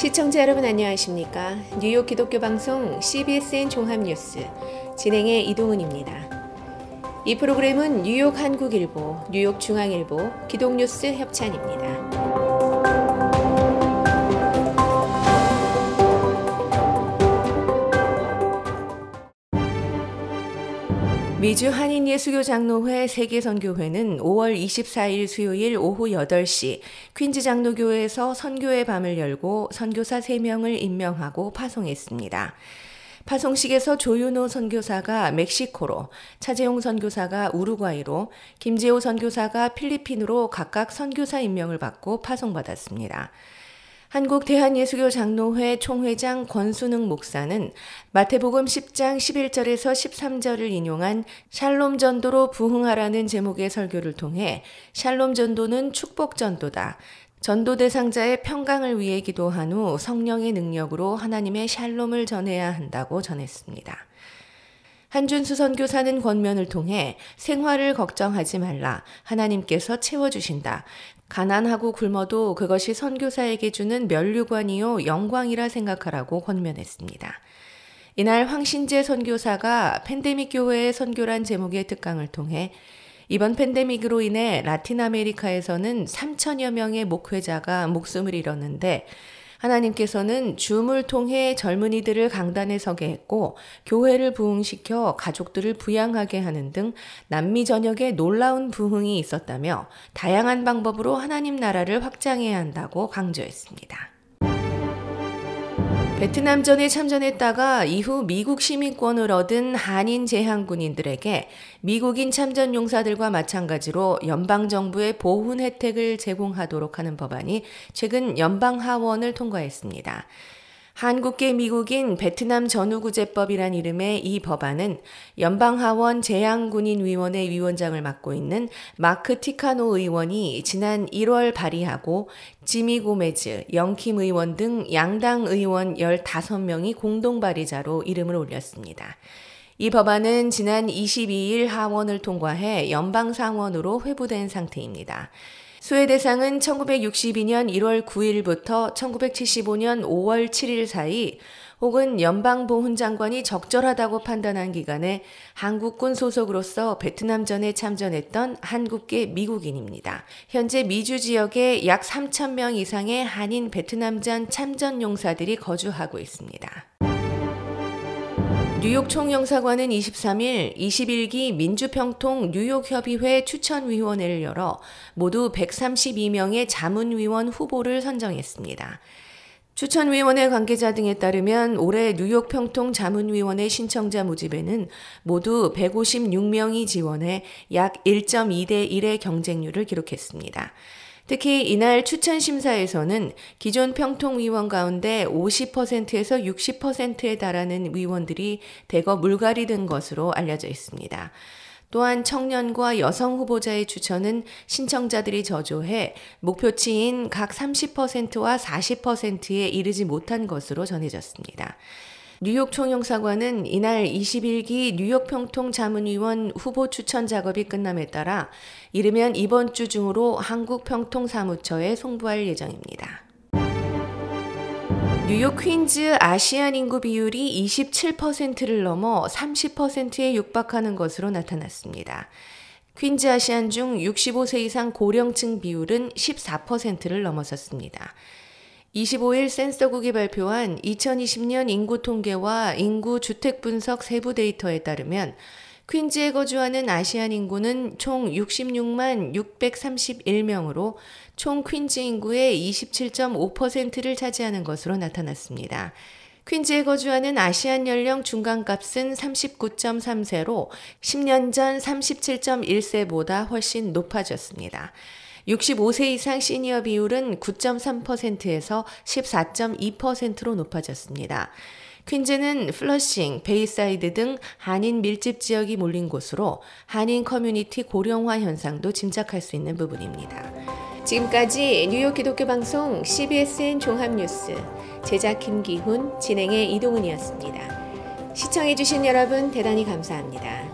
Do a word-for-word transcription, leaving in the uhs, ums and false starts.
시청자 여러분 안녕하십니까? 뉴욕 기독교 방송 씨비에스엔 종합뉴스 진행의 이동은입니다. 이 프로그램은 뉴욕 한국일보, 뉴욕 중앙일보, 기독뉴스 협찬입니다. 미주 한인예수교 장로회 세계선교회는 오월 이십사일 수요일 오후 여덟 시 퀸즈 장로교회에서 선교의 밤을 열고 선교사 세 명을 임명하고 파송했습니다. 파송식에서 조윤호 선교사가 멕시코로, 차재용 선교사가 우루과이로, 김재호 선교사가 필리핀으로 각각 선교사 임명을 받고 파송받았습니다. 한국대한예수교 장로회 총회장 권순흥 목사는 마태복음 십 장 십일 절에서 십삼 절을 인용한 샬롬 전도로 부흥하라는 제목의 설교를 통해 샬롬 전도는 축복 전도다. 전도 대상자의 평강을 위해 기도한 후 성령의 능력으로 하나님의 샬롬을 전해야 한다고 전했습니다. 한준수 선교사는 권면을 통해 생활을 걱정하지 말라. 하나님께서 채워주신다. 가난하고 굶어도 그것이 선교사에게 주는 면류관이요 영광이라 생각하라고 권면했습니다. 이날 황신재 선교사가 팬데믹 교회의 선교란 제목의 특강을 통해 이번 팬데믹으로 인해 라틴 아메리카에서는 삼천여 명의 목회자가 목숨을 잃었는데 하나님께서는 줌을 통해 젊은이들을 강단에 서게 했고 교회를 부흥시켜 가족들을 부양하게 하는 등 남미 전역에 놀라운 부흥이 있었다며 다양한 방법으로 하나님 나라를 확장해야 한다고 강조했습니다. 베트남전에 참전했다가 이후 미국 시민권을 얻은 한인 재향군인들에게 미국인 참전 용사들과 마찬가지로 연방정부의 보훈 혜택을 제공하도록 하는 법안이 최근 연방하원을 통과했습니다. 한국계 미국인 베트남 전후구제법이란 이름의 이 법안은 연방하원 재향군인위원회 위원장을 맡고 있는 마크 티카노 의원이 지난 일월 발의하고 지미 고메즈, 영킴 의원 등 양당 의원 열다섯 명이 공동 발의자로 이름을 올렸습니다. 이 법안은 지난 이십이일 하원을 통과해 연방상원으로 회부된 상태입니다. 수혜 대상은 천구백육십이년 일월 구일부터 천구백칠십오년 오월 칠일 사이 혹은 연방보훈장관이 적절하다고 판단한 기간에 한국군 소속으로서 베트남전에 참전했던 한국계 미국인입니다. 현재 미주 지역에 약 삼천 명 이상의 한인 베트남전 참전 용사들이 거주하고 있습니다. 뉴욕 총영사관은 이십삼일 이십일기 민주평통 뉴욕협의회 추천위원회를 열어 모두 백삼십이 명의 자문위원 후보를 선정했습니다. 추천위원회 관계자 등에 따르면 올해 뉴욕 평통 자문위원회 신청자 모집에는 모두 백오십육 명이 지원해 약 일 점 이 대 일의 경쟁률을 기록했습니다. 특히 이날 추천심사에서는 기존 평통위원 가운데 오십 퍼센트에서 육십 퍼센트에 달하는 위원들이 대거 물갈이된 것으로 알려져 있습니다. 또한 청년과 여성 후보자의 추천은 신청자들이 저조해 목표치인 각 삼십 퍼센트와 사십 퍼센트에 이르지 못한 것으로 전해졌습니다. 뉴욕 총영사관은 이날 이십일기 뉴욕 평통 자문위원 후보 추천 작업이 끝남에 따라 이르면 이번 주 중으로 한국 평통 사무처에 송부할 예정입니다. 뉴욕 퀸즈 아시안 인구 비율이 이십칠 퍼센트를 넘어 삼십 퍼센트에 육박하는 것으로 나타났습니다. 퀸즈 아시안 중 육십오 세 이상 고령층 비율은 십사 퍼센트를 넘어섰습니다. 이십오일 센서국이 발표한 이천이십년 인구 통계와 인구 주택 분석 세부 데이터에 따르면 퀸즈에 거주하는 아시안 인구는 총 육십육만 육백삼십일 명으로 총 퀸즈 인구의 이십칠 점 오 퍼센트를 차지하는 것으로 나타났습니다. 퀸즈에 거주하는 아시안 연령 중간값은 삼십구 점 삼 세로 십 년 전 삼십칠 점 일 세보다 훨씬 높아졌습니다. 육십오 세 이상 시니어 비율은 구 점 삼 퍼센트에서 십사 점 이 퍼센트로 높아졌습니다. 퀸즈는 플러싱, 베이사이드 등 한인 밀집 지역이 몰린 곳으로 한인 커뮤니티 고령화 현상도 짐작할 수 있는 부분입니다. 지금까지 뉴욕 기독교 방송 씨비에스엔 종합뉴스 제작 김기훈, 진행의 이동은이었습니다. 시청해주신 여러분 대단히 감사합니다.